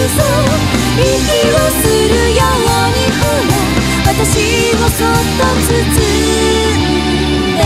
嘘、息をするようにほら私をそっと包んで。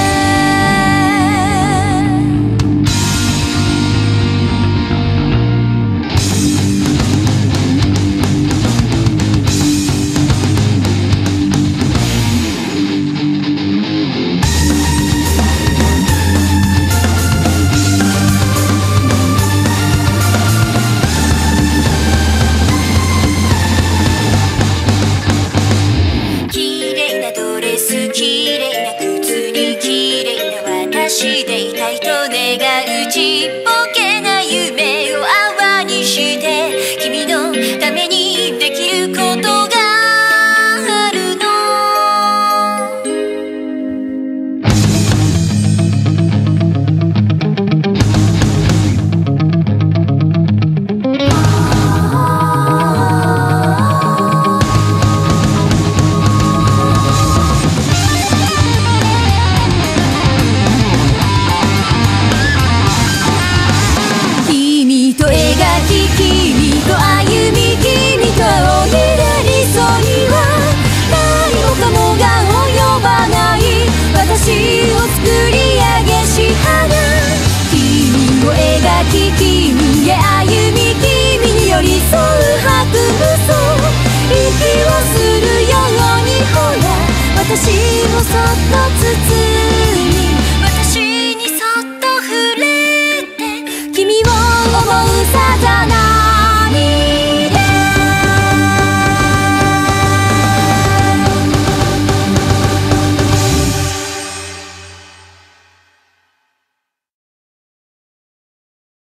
していたいと願うちっぽけな夢を泡にして君のためにできることがあるの。君と歩み、君と青い理想には何もかもが及ばない。私を作り上げし花、君を描き君へ歩み、君に寄り添う白嘘、息をするようにほら私をそっと包む。